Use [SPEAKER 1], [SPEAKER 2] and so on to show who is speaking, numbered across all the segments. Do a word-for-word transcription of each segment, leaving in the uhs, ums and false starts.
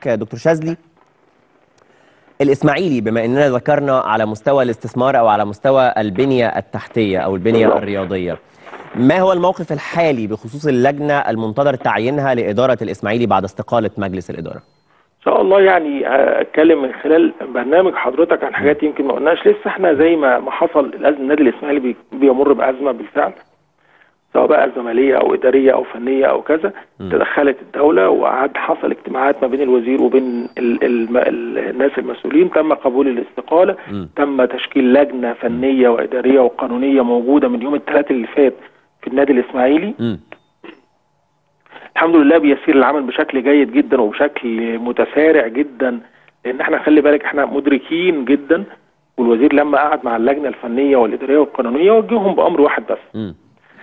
[SPEAKER 1] دكتور شاذلي، الإسماعيلي بما أننا ذكرنا على مستوى الاستثمار أو على مستوى البنية التحتية أو البنية الرياضية، ما هو الموقف الحالي بخصوص اللجنة المنتظر تعيينها لإدارة الإسماعيلي بعد استقالة مجلس الإدارة؟
[SPEAKER 2] ان شاء الله يعني اتكلم من خلال برنامج حضرتك عن حاجات يمكن ما قلناش لسه. احنا زي ما ما حصل الازمه، النادي الاسماعيلي بيمر بازمه بالفعل، سواء بقى ازمه ماليه او اداريه او فنيه او كذا. م. تدخلت الدوله وقعد حصل اجتماعات ما بين الوزير وبين ال ال ال الناس المسؤولين، تم قبول الاستقاله، م. تم تشكيل لجنه فنيه واداريه وقانونيه موجوده من يوم الثلاث اللي فات في النادي الاسماعيلي. م. الحمد لله بيسير العمل بشكل جيد جدا وبشكل متسارع جدا، لان احنا خلي بالك احنا مدركين جدا، والوزير لما قعد مع اللجنه الفنيه والاداريه والقانونيه وجههم بامر واحد بس. م.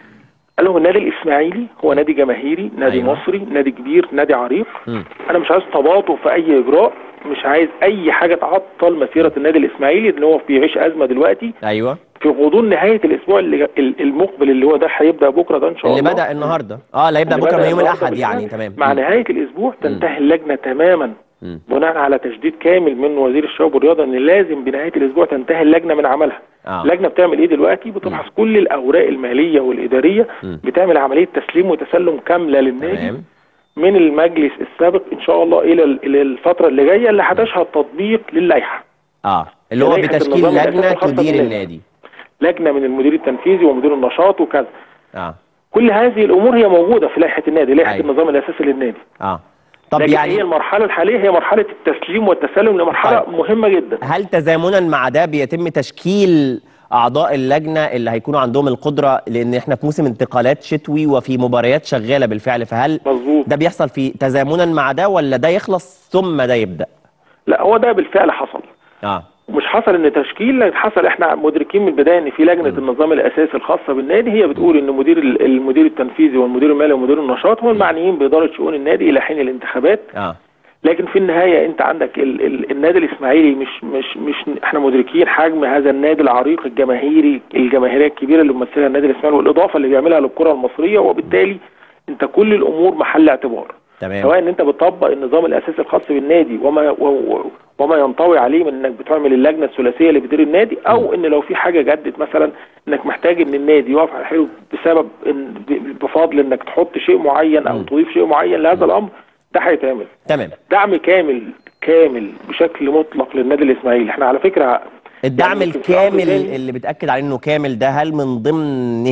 [SPEAKER 2] قال لهم النادي الاسماعيلي هو نادي جماهيري، نادي أيوة. مصري، نادي كبير، نادي عريق. م. انا مش عايز تباطؤ في اي اجراء، مش عايز اي حاجه تعطل مسيره النادي الاسماعيلي اللي هو بيعيش ازمه دلوقتي.
[SPEAKER 1] ايوه
[SPEAKER 2] في غضون نهايه الاسبوع اللي المقبل اللي هو ده هيبدا بكره ده ان شاء
[SPEAKER 1] اللي
[SPEAKER 2] الله،
[SPEAKER 1] اللي بدا النهارده اه اللي هيبدا بكره من يوم الاحد يعني. تمام.
[SPEAKER 2] مع نهايه الاسبوع تنتهي اللجنه تماما بناء على تشديد كامل من وزير الشباب والرياضه ان لازم بنهايه الاسبوع تنتهي اللجنه من عملها. آه. اللجنه بتعمل ايه دلوقتي؟ بتفحص م. كل الاوراق الماليه والاداريه، م. بتعمل عمليه تسليم وتسلم كامله للنادي. تمام. من المجلس السابق ان شاء الله الى الى الفتره اللي جايه اللي هتشهد تطبيق للائحه.
[SPEAKER 1] اه اللي هو بتشكيل لجنه تدير النادي،
[SPEAKER 2] لجنه من المدير التنفيذي ومدير النشاط وكذا.
[SPEAKER 1] اه
[SPEAKER 2] كل هذه الامور هي موجوده في لائحه النادي، لائحه أيوة. النظام الاساسي للنادي.
[SPEAKER 1] اه طب
[SPEAKER 2] لكن
[SPEAKER 1] يعني
[SPEAKER 2] هي المرحله الحاليه هي مرحله التسليم والتسلم لمرحله طيب. مهمه جدا.
[SPEAKER 1] هل تزامنا مع ده بيتم تشكيل اعضاء اللجنه اللي هيكونوا عندهم القدره، لان احنا في موسم انتقالات شتوي وفي مباريات شغاله بالفعل، فهل
[SPEAKER 2] مظبوط.
[SPEAKER 1] ده بيحصل في تزامنا مع ده ولا ده يخلص ثم ده يبدا؟
[SPEAKER 2] لا هو ده بالفعل حصل.
[SPEAKER 1] اه
[SPEAKER 2] مش حصل ان تشكيل، حصل احنا مدركين من البدايه ان في لجنه م. النظام الاساسي الخاصه بالنادي هي بتقول ان مدير المدير التنفيذي والمدير المالي ومدير النشاط هم المعنيين باداره شؤون النادي الى حين الانتخابات.
[SPEAKER 1] اه
[SPEAKER 2] لكن في النهايه انت عندك ال ال النادي الاسماعيلي مش مش مش احنا مدركين حجم هذا النادي العريق الجماهيري، الجماهيريه الكبيره اللي بيمثلها النادي الاسماعيلي والاضافه اللي بيعملها للكره المصريه، وبالتالي انت كل الامور محل اعتبار.
[SPEAKER 1] تمام.
[SPEAKER 2] سواء ان انت بتطبق النظام الاساسي الخاص بالنادي وما وما ينطوي عليه من انك بتعمل اللجنه الثلاثيه اللي بتدير النادي، او ان لو في حاجه جدت مثلا انك محتاج ان النادي يقف على حيله بسبب إن بفضل انك تحط شيء معين او تضيف شيء معين لهذا الامر، ده هيتعمل.
[SPEAKER 1] تمام.
[SPEAKER 2] دعم كامل كامل بشكل مطلق للنادي الاسماعيلي. احنا على فكره
[SPEAKER 1] الدعم يعني الكامل اللي بتاكد عليه انه كامل ده، هل من ضمنه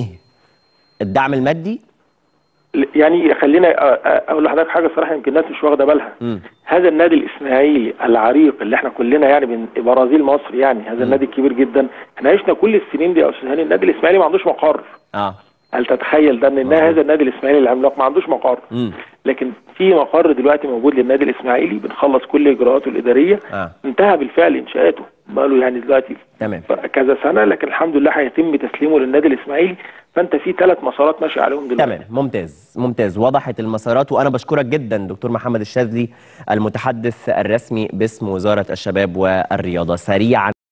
[SPEAKER 1] الدعم المادي؟
[SPEAKER 2] يعني خلينا اقول لحضرتك حاجه صراحه يمكن الناس مش واخده بالها. م. هذا النادي الاسماعيلي العريق اللي احنا كلنا يعني من برازيل مصر، يعني هذا م. النادي الكبير جدا، احنا عشنا كل السنين دي يا استاذ هاني النادي الاسماعيلي ما عندوش مقر.
[SPEAKER 1] اه
[SPEAKER 2] هل تتخيل ده ان هذا النادي الاسماعيلي العملاق ما عندوش مقر؟ م. لكن في مقر دلوقتي موجود للنادي الاسماعيلي، بنخلص كل اجراءاته الاداريه. آه. انتهى بالفعل انشاءاته بقاله يعني دلوقتي
[SPEAKER 1] تمام
[SPEAKER 2] كذا سنه، لكن الحمد لله هيتم تسليمه للنادي الاسماعيلي. فانت في ثلاث مسارات ماشي عليهم دلوقتي.
[SPEAKER 1] تمام. ممتاز ممتاز، وضحت المسارات، وانا بشكرك جدا دكتور محمد الشاذلي المتحدث الرسمي باسم وزاره الشباب والرياضه. سريعا